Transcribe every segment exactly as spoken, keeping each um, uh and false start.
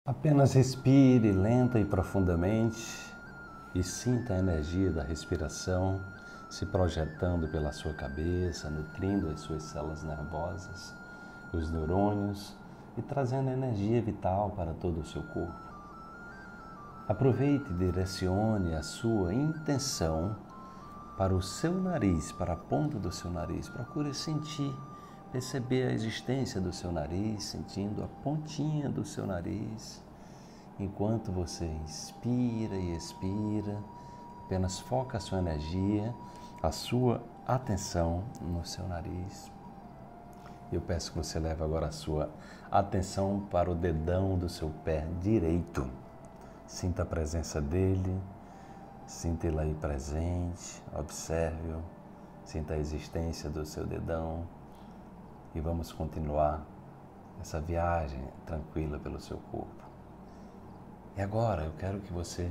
Apenas respire lenta e profundamente e sinta a energia da respiração se projetando pela sua cabeça, nutrindo as suas células nervosas, os neurônios e trazendo energia vital para todo o seu corpo. Aproveite e direcione a sua intenção para o seu nariz, para a ponta do seu nariz. Procure sentir, perceber a existência do seu nariz, sentindo a pontinha do seu nariz. Enquanto você inspira e expira, apenas foca a sua energia, a sua atenção no seu nariz. Eu peço que você leve agora a sua atenção para o dedão do seu pé direito. Sinta a presença dele, sinta ele aí presente, observe-o, sinta a existência do seu dedão e vamos continuar essa viagem tranquila pelo seu corpo. E agora eu quero que você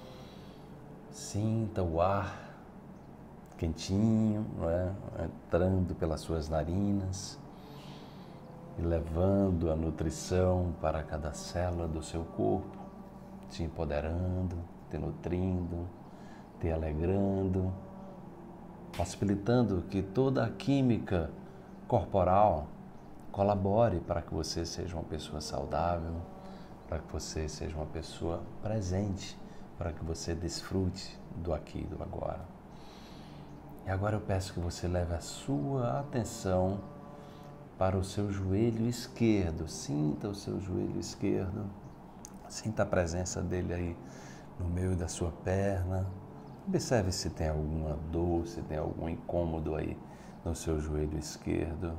sinta o ar quentinho, não é? Entrando pelas suas narinas e levando a nutrição para cada célula do seu corpo, te empoderando, te nutrindo, te alegrando, possibilitando que toda a química corporal colabore para que você seja uma pessoa saudável, para que você seja uma pessoa presente, para que você desfrute do aqui e do agora. E agora eu peço que você leve a sua atenção para o seu joelho esquerdo. Sinta o seu joelho esquerdo, sinta a presença dele aí no meio da sua perna. Observe se tem alguma dor, se tem algum incômodo aí no seu joelho esquerdo.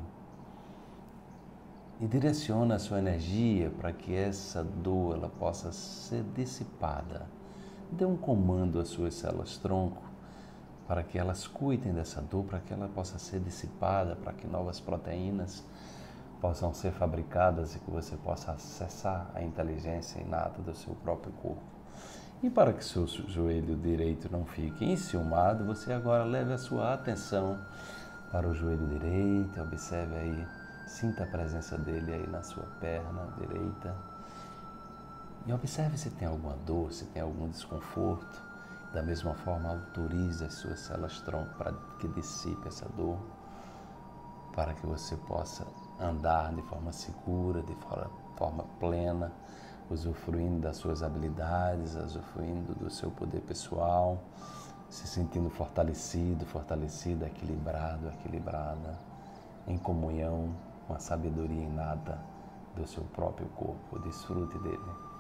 E direciona a sua energia para que essa dor ela possa ser dissipada. Dê um comando às suas células-tronco para que elas cuidem dessa dor, para que ela possa ser dissipada, para que novas proteínas possam ser fabricadas e que você possa acessar a inteligência inata do seu próprio corpo. E para que seu joelho direito não fique enciumado, você agora leve a sua atenção para o joelho direito, observe aí, sinta a presença dele aí na sua perna direita e observe se tem alguma dor, se tem algum desconforto. Da mesma forma, autorize as suas células-tronco para que dissipe essa dor, para que você possa andar de forma segura, de forma plena, usufruindo das suas habilidades, usufruindo do seu poder pessoal, se sentindo fortalecido, fortalecida, equilibrado, equilibrada, em comunhão com a sabedoria inata do seu próprio corpo. Desfrute dele.